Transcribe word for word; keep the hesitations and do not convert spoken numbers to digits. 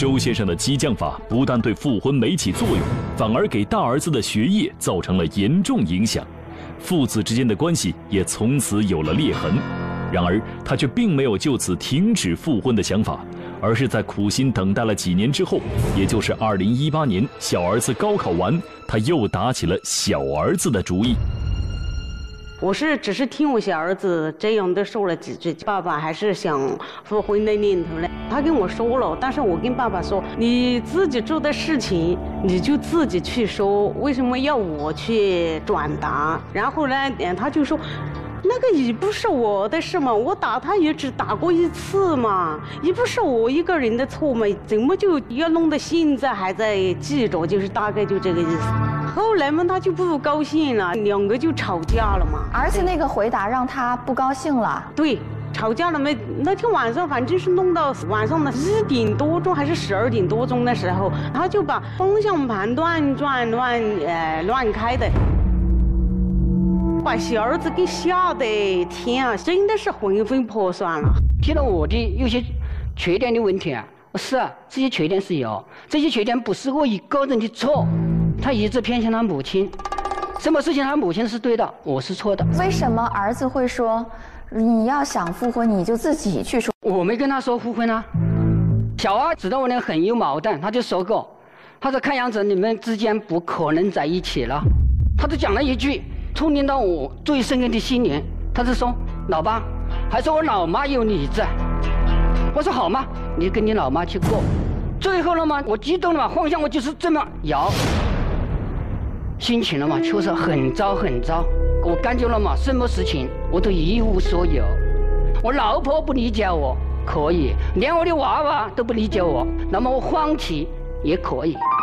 周先生的激将法不但对复婚没起作用，反而给大儿子的学业造成了严重影响，父子之间的关系也从此有了裂痕。然而，他却并没有就此停止复婚的想法，而是在苦心等待了几年之后，也就是二零一八年，小儿子高考完，他又打起了小儿子的主意。 我是只是听我小儿子这样的说了几句，爸爸还是想复婚的念头呢。他跟我说了，但是我跟爸爸说，你自己做的事情你就自己去说，为什么要我去转达？然后呢，他就说，那个也不是我的事嘛，我打他也只打过一次嘛，也不是我一个人的错嘛，怎么就要弄得现在还在记着？就是大概就这个意思。后来嘛，他就不高兴了，两个就吵架了嘛。 儿子那个回答让他不高兴了。 对，吵架了没？那天晚上反正是弄到晚上的一点多钟还是十二点多钟的时候，他就把方向盘乱转乱呃乱开的。把小儿子给吓得天啊，真的是魂飞魄散了。 提到我的有些缺点的问题啊，是啊，这些缺点是有，这些缺点不是我一个人的错，他一直偏向他母亲，什么事情他母亲是对的，我是错的。 为什么儿子会说，你要想复婚你就自己去说？ 我没跟他说复婚啊。小二知道我俩很有矛盾，他就说过，他说看样子你们之间不可能在一起了，他就讲了一句触动到我最深刻的心灵，他是说，老爸，还说我老妈有理子。我说好吗？你跟你老妈去过。最后了嘛，我激动了嘛，方向我就是这么摇，心情了嘛，确实很糟很糟。我感觉了嘛，什么事情我都一无所有。我老婆不理解我，可以；连我的娃娃都不理解我，那么我放弃也可以。